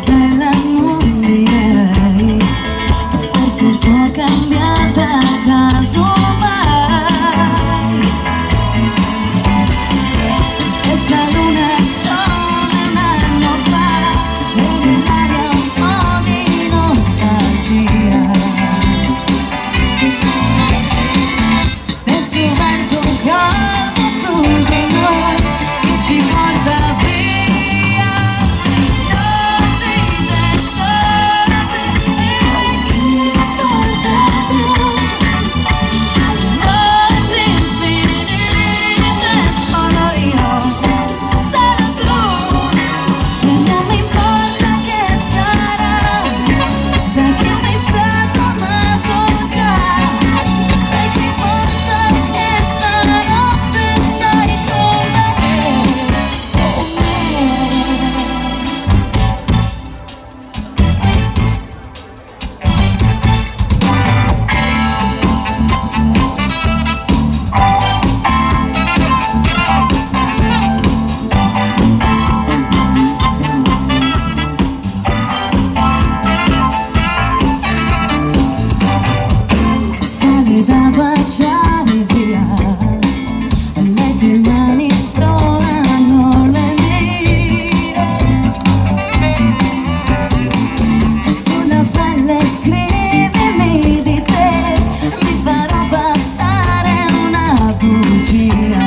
bella non direi, forse un po' cambiata casomai. Stessa luna come un anno fa, nell'aria un po' di nostalgia. Stesso vento caldo su di noi che ci porta via. Notte d'estate e chi mi ascolta più. Notte infinite sono io, sarà tu. E non mi importa che sarà, da chi sei stato amato già. E che importa che stanotte stai con me, con me. Sali da baciare via, le tue mani esplorano le mie. Sulla pelle scrivimi di te, mi farò bastare una bugia.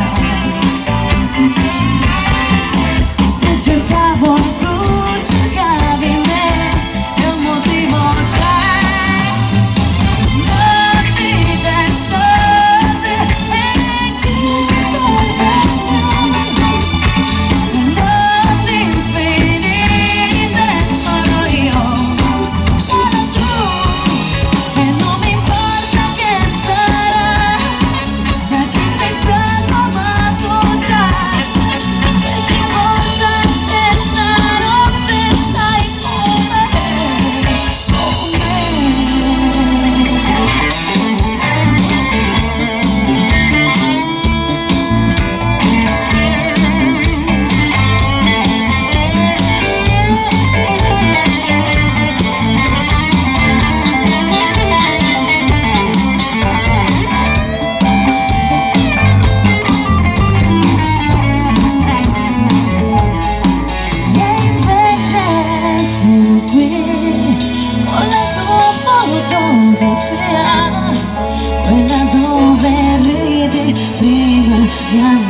Ti cercavo, tu cercavi me, e un motivo c'è. Notti d'estate e chi mi ascolta più. Notti infinite sono io, sono tu. E non mi importa che sarà, da chi sei stato amato già. E che importa che stanotte stai con me, con me. E invece sono qui con la tua fotografia, quella dove ridi prima di andare